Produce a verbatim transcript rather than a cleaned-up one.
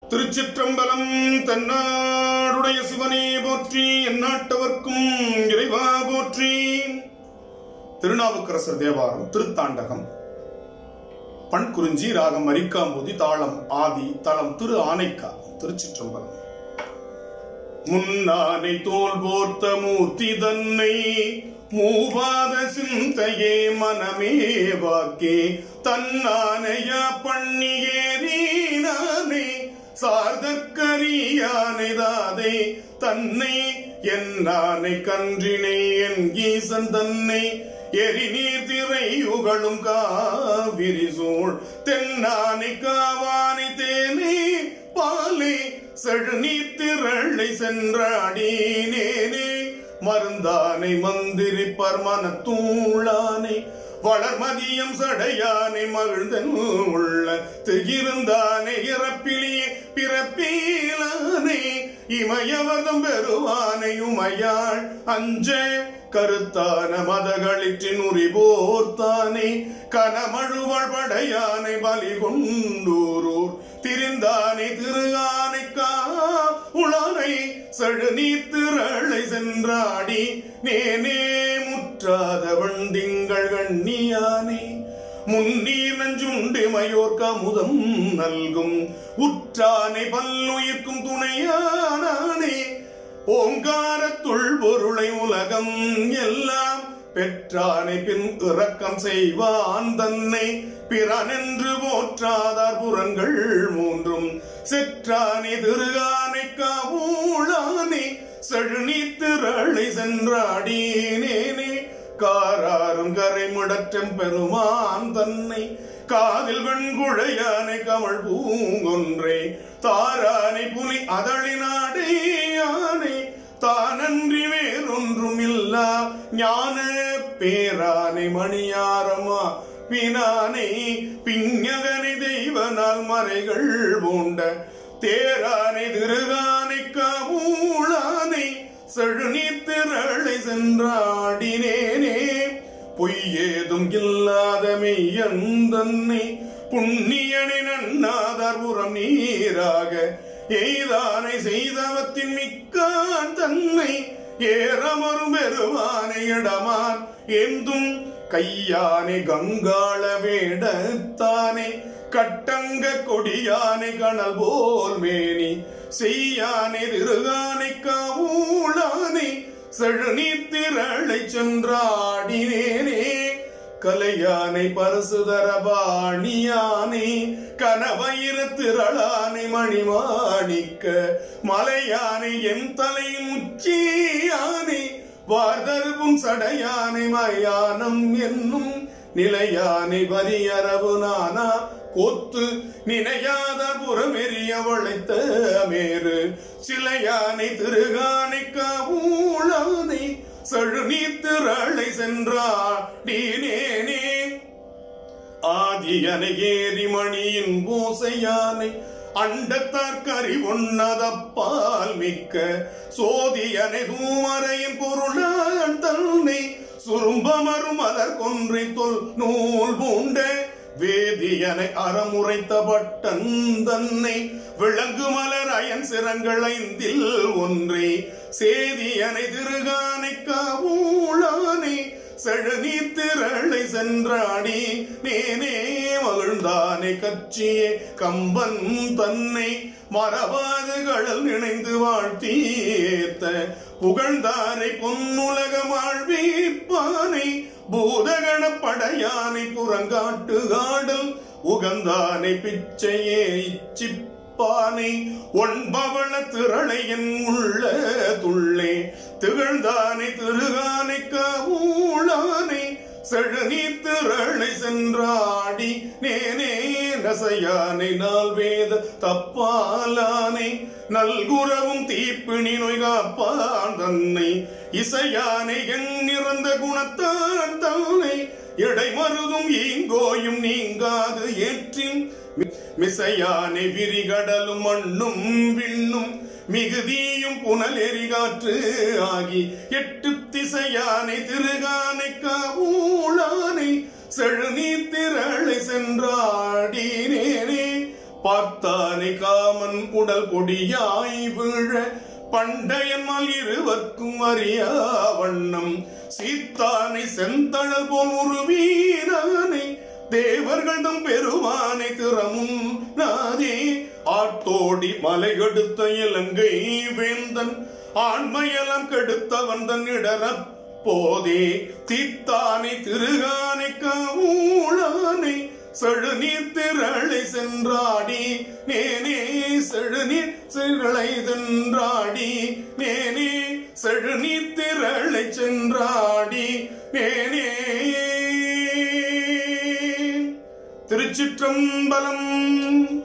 திருச்சிற்றம்பலம். தன்னாடுடைய சிவனே போற்றி, எந்நாட்டவர்க்கும் இறைவா போற்றி. திருநாவுக்கரசர் தேவாரம் திருத்தாண்டகம். பண் குறிஞ்சி, ராகம் அரிக்காம்பூதி, தாளம் ஆதி, தலம் திரு ஆனைக்கா. திருச்சிற்றம்பலம். முன்னானை தோல் போர்த்த மூர்த்தி தன்னை மூவாத சிந்தையே மனமே வாக்கே தன்னானைய பண்ணியேறீனானே சார்தற்கரியானை தாதை தன்னை என்னானை கன்றினை என் ஈசன் தன்னை எரிநீர் திரை உகழும் காவிரி சூழ் தென்னானை காவானை தேனே பாலை செழுநீர் திரளை சென்றாடினேனே மருந்தானை மந்திரிப்பர் மனத்தூளானை வளர்மதியம் சடையானை மகிழ்ந்தன் உள்ள திகிருந்தானை இறப்பிலியே பிறப்பீலானை இமயவதம் பெறுவானை உமையாள் அஞ்ச கருத்தான மதகளிற்றின் உரிபோர்த்தானே கனமழுவள் படையானை பலி கொண்டூரூர் திரிந்தானை திரு ஆனைக்கா உளானை செழுநீர் திரளை சென்றாடி நேனே முற்றாத வண்டிங்கள் கண்ணியானே முன்னீர் நஞ்சுண்டு மயோர்க்க முதம் நல்கும் உற்றானை பல்லுயிர்க்கும் துணையானே ஓங்காரத்துள் பொருளை உலகம் எல்லாம் பெற்றானை பின் இறக்கம் செய்வான் தன்னை பிறனென்று போற்றாதார் புறங்கள் மூன்றும் செற்றானே திருகானை காவூளானே செழுநீர் திரளை சென்றாடினேனே காராரும் கரை முடற்றம் பெருமான் தன்னை காதில் வெண்குழையானை கமழ் பூங்கொன்றே தாரானை புலி அதழினாடையானை தானன்றி வேறொன்றும் இல்லா ஞான பேரானை மணியாரமா பினானை பிஞகனை தெய்வனால் மறைகள் பூண்ட தேரானை திருகானை காவூளானை செழுநீர் திரளை சென்றாடினேனே பொய்யேதும் இல்லாத மெய்யன் தன்னை புண்ணியனை நன்னாதார் புறம் நீராக எய்தானை செய்தவத்தின் மிக்கான் தன்னை ஏறமரும் பெருவானை இடமான் எந்தும் கையானை கங்காள வேடத்தானே கட்டங்க கொடியானை கணல் போல் மேனி செய்யானை திருகானை காவூளானை செழுநீர் திரளை சென்றாடினேனே கலையானை பரசுதரபாணியானை கனவயிர திரளானை மணிமாணிக்க மலையானை என் தலையின் உச்சியானை வார்தருவும் சடையானை மயானம் என்னும் நிலையானை வரியரவு நானா கோத்து நினையாத புறமெறிய வளைத்த மேரு சிலையானை திருகானை காவூளானை செழுநீர் திரளை சென்றாடினேனே ஆதியனை ஏறி மணியின் பூசையானை அண்டத்தார்கறி ஒன்னதப்பால் மிக்க சோதியனை தூமரையின் பொருளான் தன்னை சுரும்பமரும் மலர் கொன்றை தொல் நூல் பூண்ட வேதியனை அறமுறைத்த பட்டன் தன்னை விளங்கு மலர் அயன் சிரங்கள் ஐந்தில் ஒன்றே சேதியனை திருகானை காவூளானை செழுநீர் திரளை சென்றாடி நேனே மகிழ்ந்தானை கட்சியே கம்பன் தன்னை மரபாது கடல் நினைந்து வாழ்த்தீர்த்த புகழ்ந்தானை பொன்னுலக வாழ்வீப்பானை பூதகண படையானை புறங்காட்டு காடல் உகந்தானை பிச்சையே இச்சிப்பானை ஒன்பவள திரளையன் உள்ள துள்ளே திகழ்ந்தானை திருகானை காவூளானை செழுநீர் திரளை சென்றாடி நேனே நசையானை நாள் வேத தப்பாலானை நல்குறவும் தீப்பிணி நோய் காப்பான் தன்னை இசையானை என் நிறந்த குணத்தான் தன்னை இடைமருதும் ஈங்கோயும் நீங்காது ஏற்றின் மிசையானை விரிகடலும் மண்ணும் விண்ணும் மிகுதியும் புனல் எரிகாற்று ஆகி எட்டு திசையானை திருகானை காவூளானை செழுநீர் திரளை சென்றாடினேனே பார்த்தானை காமன் உடல் கொடியாய் வீழ பண்டையன்மால் இருவர்க்கும் அறியா வண்ணம் சீத்தானை செந்தழல் போல் ஒரு வீரனை தேவர்கள் தம் பெருமானை திறமும் நாதே ஆத்தோடி மலை கெடுத்த இலங்கை வேந்தன் ஆண்மையலம் கெடுத்த வந்தன் இடர போதே தீத்தானை திருகானை காவூளானை செழுநீர் திரளை சென்றாடி நேனே செழுநீர் திரளை சென்றாடி நேனே செழுநீர் திரளை சென்றாடி நேனே. திருச்சிற்றம்பலம்.